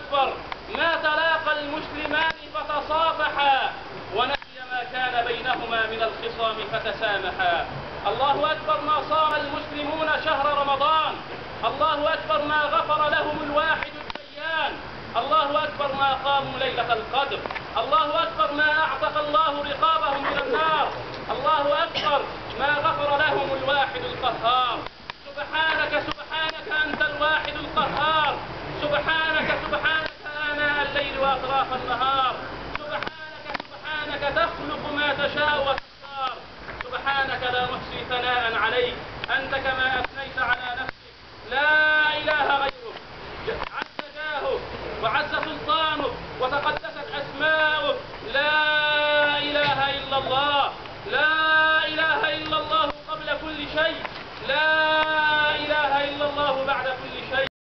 أكبر ما تلاقى المسلمان فتصافحا ونسي ما كان بينهما من الخصام فتسامحا. الله أكبر ما صام المسلمون شهر رمضان، الله أكبر ما غفر لهم الواحد الديان، الله أكبر ما قاموا ليلة القدر، الله أكبر ما أعتق الله رقابهم من النار، الله أكبر ما غفر لهم الواحد القهار. سبحانك سبحانك أنت الواحد القهار، سبحانك سبحانك آناء الليل وأطراف النهار، سبحانك سبحانك تخلق ما تشاء وتختار، سبحانك لا نحصي ثناء عليك أنت كما